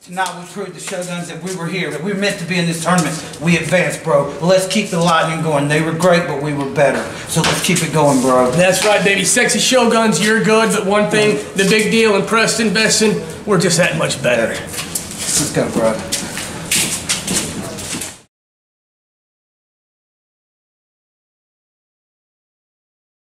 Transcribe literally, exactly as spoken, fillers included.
Tonight we proved the Shoguns that we were here, that we were meant to be in this tournament. We advanced, bro. Let's keep the lightning going. They were great, but we were better. So let's keep it going, bro. That's right, baby. Sexy Shoguns, you're good, but one thing, the big deal in Preston, Veston, we're just that much better. Let's go, bro.